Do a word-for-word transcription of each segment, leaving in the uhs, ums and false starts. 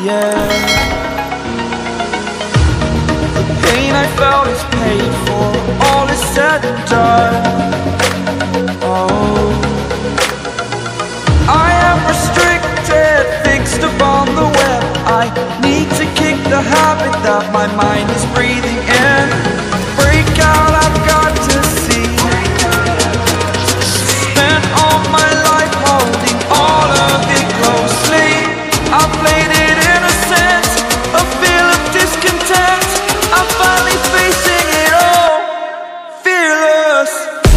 air. The pain I felt is paid for, all is said and done. Oh, I am restricted, fixed upon the web. I need to kick the habit that my mind is breathing in. Break out, I've got to see. Spent all my life holding all of it closely. I played it innocent, a feel of discontent. I'm finally facing it all, fearless.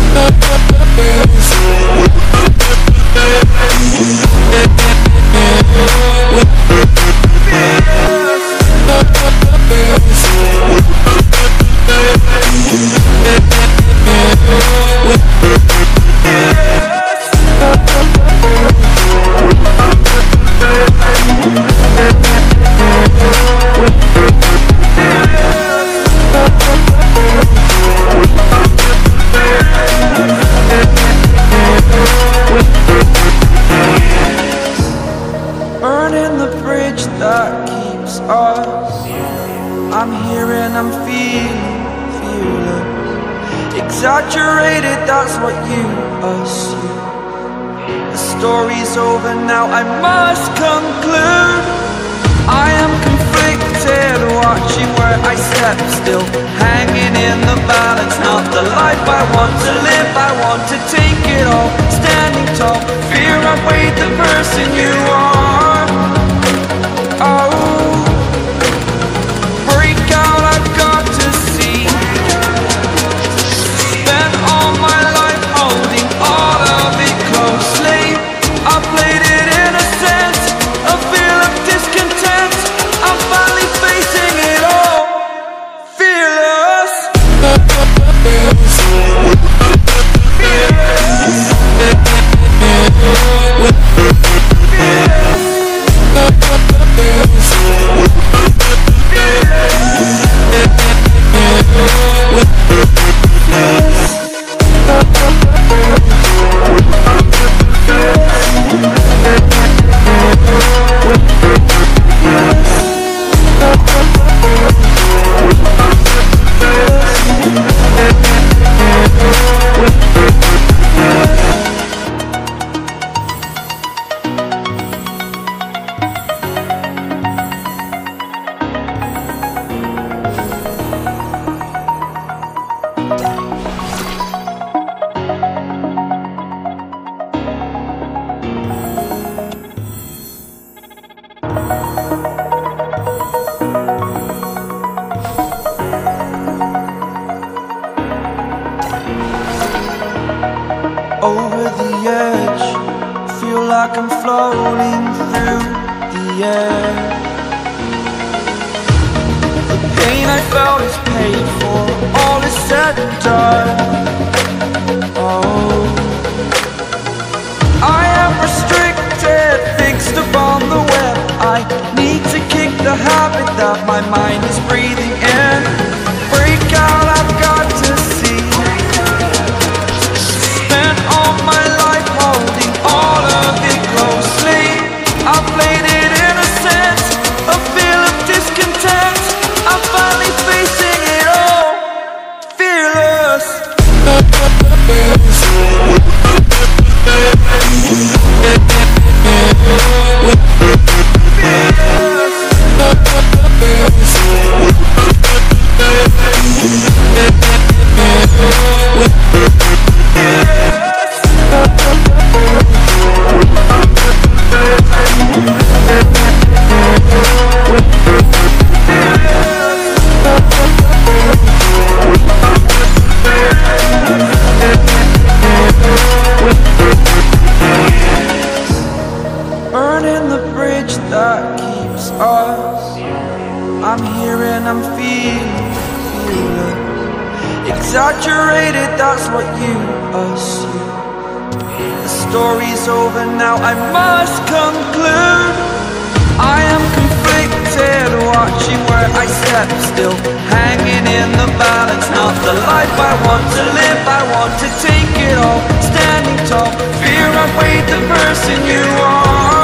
Burning the bridge that keeps us. I'm here and I'm feeling fearless. Exaggerated, that's what you assume. The story's over now, I must conclude. I am conflicted, watching where I step still, hanging in the balance. Not the life I want to live, I want to take it all. Standing tall, fear I weighed the person you are. Oh, break out, I've got to see. Spent all my life holding all of it closely. I played it innocent, a feel of discontent. I'm finally facing it all, fearless. Over the edge, feel like I'm floating through the air. The pain I felt is paid for, all is said and done. Oh, I am restricted, fixed upon the web. I need to kick the habit that my mind is breathing in. Break out, I've got to see. Spent all my life holding all of it closely. I played it innocent, a feel of discontent. I'm finally facing it all, fearless. Burning the bridge that keeps us. I'm here and I'm feeling, feeling exaggerated, that's what you assume. The story's over now, I must conclude. I am conflicted, watching where I step still, hanging in the balance. Not the life I want to live, I want to take it all. Standing tall, fear I weighed the person you are.